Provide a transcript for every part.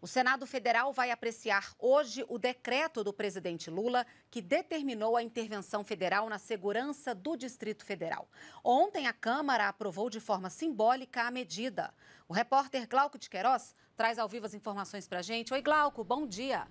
O Senado Federal vai apreciar hoje o decreto do presidente Lula que determinou a intervenção federal na segurança do Distrito Federal. Ontem, a Câmara aprovou de forma simbólica a medida. O repórter Glauco de Queiroz traz ao vivo as informações para a gente. Oi, Glauco, bom dia.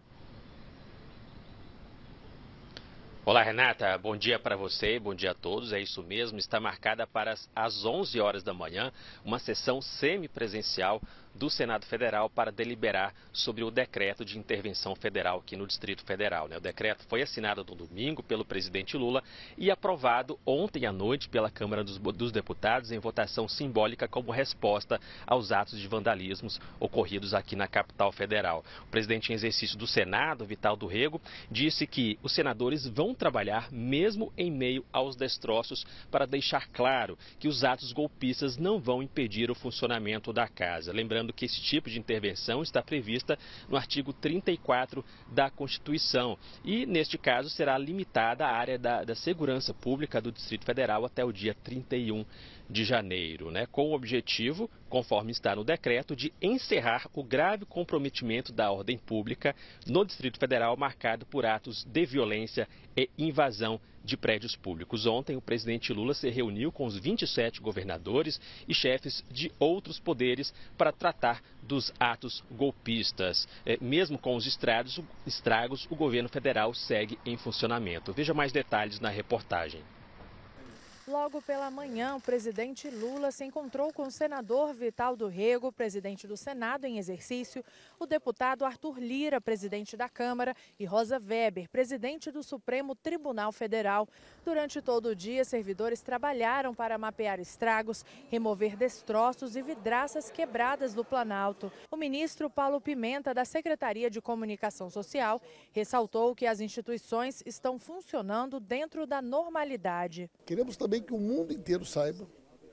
Olá, Renata. Bom dia para você, bom dia a todos. É isso mesmo, está marcada para as 11 horas da manhã uma sessão semipresencial do Senado Federal para deliberar sobre o decreto de intervenção federal aqui no Distrito Federal. O decreto foi assinado no domingo pelo presidente Lula e aprovado ontem à noite pela Câmara dos Deputados em votação simbólica como resposta aos atos de vandalismos ocorridos aqui na capital federal. O presidente em exercício do Senado, Vital do Rego, disse que os senadores vão trabalhar mesmo em meio aos destroços para deixar claro que os atos golpistas não vão impedir o funcionamento da casa. Lembrando que esse tipo de intervenção está prevista no artigo 34 da Constituição e, neste caso, será limitada a área da segurança pública do Distrito Federal até o dia 31 de janeiro, com o objetivo, conforme está no decreto, de encerrar o grave comprometimento da ordem pública no Distrito Federal marcado por atos de violência e invasão de prédios públicos. Ontem, o presidente Lula se reuniu com os 27 governadores e chefes de outros poderes para tratar dos atos golpistas. Mesmo com os estragos, o governo federal segue em funcionamento. Veja mais detalhes na reportagem. Logo pela manhã, o presidente Lula se encontrou com o senador Vital do Rego, presidente do Senado em exercício, o deputado Arthur Lira, presidente da Câmara, e Rosa Weber, presidente do Supremo Tribunal Federal. Durante todo o dia, servidores trabalharam para mapear estragos, remover destroços e vidraças quebradas do Planalto. O ministro Paulo Pimenta, da Secretaria de Comunicação Social, ressaltou que as instituições estão funcionando dentro da normalidade. Queremos também que o mundo inteiro saiba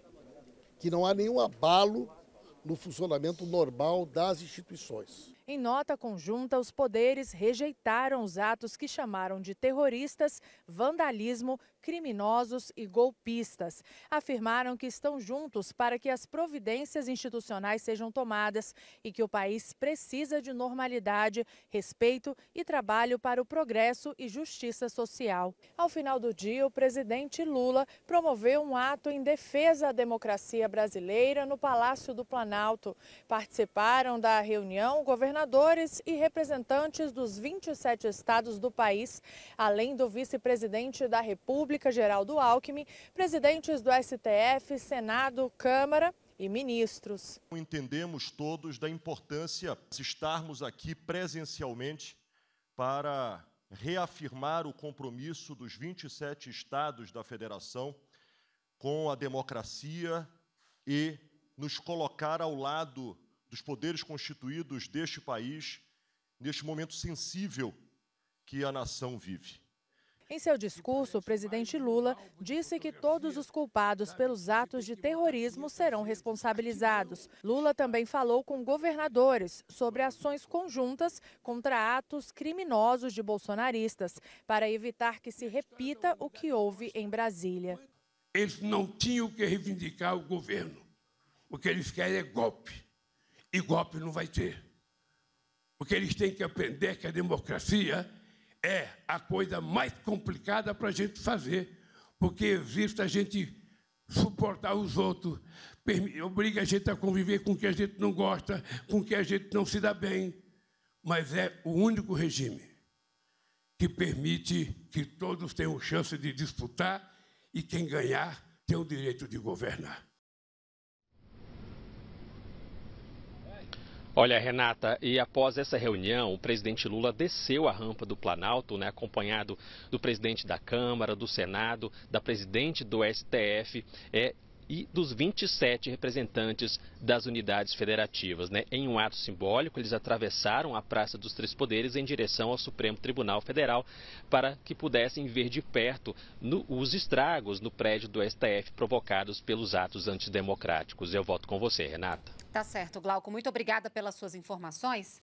que não há nenhum abalo no funcionamento normal das instituições. Em nota conjunta, os poderes rejeitaram os atos que chamaram de terroristas, vandalismo, criminosos e golpistas. Afirmaram que estão juntos para que as providências institucionais sejam tomadas e que o país precisa de normalidade, respeito e trabalho para o progresso e justiça social. Ao final do dia, o presidente Lula promoveu um ato em defesa da democracia brasileira no Palácio do Planalto. Participaram da reunião governadores e representantes dos 27 estados do país, além do vice-presidente da República, Geraldo Alckmin, presidentes do STF, Senado, Câmara e ministros. Entendemos todos da importância de estarmos aqui presencialmente para reafirmar o compromisso dos 27 estados da federação com a democracia e nos colocar ao lado dos poderes constituídos deste país, neste momento sensível que a nação vive. Em seu discurso, o presidente Lula disse que todos os culpados pelos atos de terrorismo serão responsabilizados. Lula também falou com governadores sobre ações conjuntas contra atos criminosos de bolsonaristas, para evitar que se repita o que houve em Brasília. Eles não tinham que reivindicar o governo. O que eles querem é golpe. E golpe não vai ter. Porque eles têm que aprender que a democracia é a coisa mais complicada para a gente fazer. Porque evita a gente suportar os outros, obriga a gente a conviver com o que a gente não gosta, com o que a gente não se dá bem. Mas é o único regime que permite que todos tenham chance de disputar e quem ganhar tem o direito de governar. Olha, Renata, e após essa reunião, o presidente Lula desceu a rampa do Planalto, acompanhado do presidente da Câmara, do Senado, da presidente do STF e dos 27 representantes das unidades federativas. Em um ato simbólico, eles atravessaram a Praça dos Três Poderes em direção ao Supremo Tribunal Federal para que pudessem ver de perto os estragos no prédio do STF provocados pelos atos antidemocráticos. Eu volto com você, Renata. Tá certo, Glauco. Muito obrigada pelas suas informações.